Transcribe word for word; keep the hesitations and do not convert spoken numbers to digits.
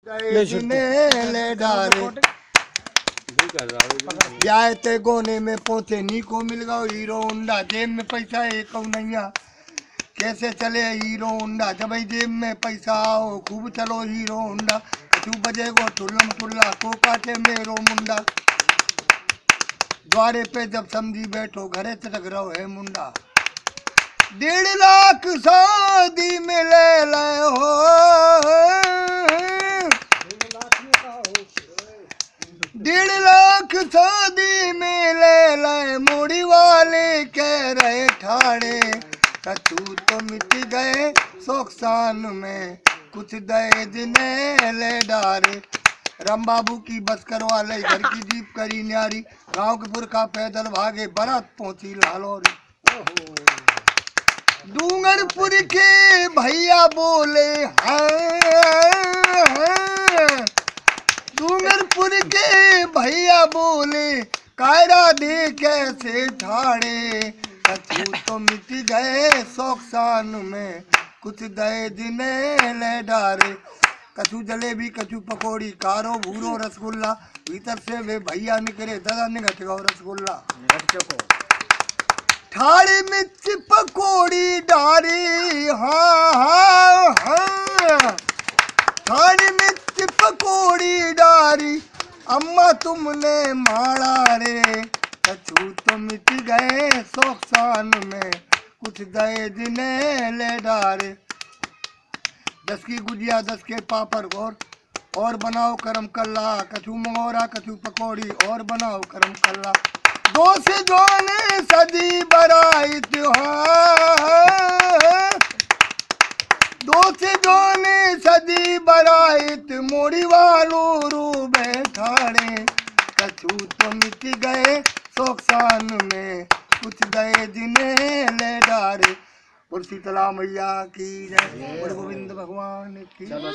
ले डारे जाए ते गोने में पहुंचे नी को मिल गया हीरो होंडा जेब में पैसा एक नैया कैसे चले हीरो होंडा जब जेब में पैसा आओ खूब चलो हीरो होंडा कछु बजेगो टुल्लम टुल्ला को काटे मेरो मुंडा द्वारे पे जब समझी बैठो घरे चटक रहो है मुंडा डेढ़ लाख शादी में ले ले हो डेढ़ लाख शादी में ले ले मोड़ी वाले कह रहे ठाड़े कछु तो मिट गए सोकसान में कुछ दहेज ने ले डारे राम बाबू की बस करवा ले घर की जीप करी न्यारी गांव के पुरखा पैदल भागे बारात पहुंची लाहौरी डूंगरपुर के भैया बोले हाँ डूंगरपुर के भैया बोले कायरा दे कैसे ठाड़े कछु तो मिट गए सोकसान में कुछ दहेज ने ले डारे कछु जलेबी कछु पकौड़ी कारो भूरो रसगुल्ला भीतर से वे भैया निकले दादा निगट गो रसगुल्ला ठाड़ी मिर्च पकौड़ी डारी हाँ हाँ हाँ ठाड़ी मिर्च पकौड़ी डारी अम्मा तुमने मारा रे कछु तो मिट गए सोकसान में कुछ दहेज ने ले डारे दस की गुजिया दस के पापड़ और और बनाओ करम कल्ला कछु मंगोरा कछु पकौड़ी और बनाओ करम कल्ला दो से जोने सदी बराई त्योहार दो से जोने सदी बराइत मोड़ी वालो रो बैठाड़े कछु तो मिट गए सोकसान में कुछ दहेज ने ले डारे। शीतला मैया की जय, गोविंद भगवान की।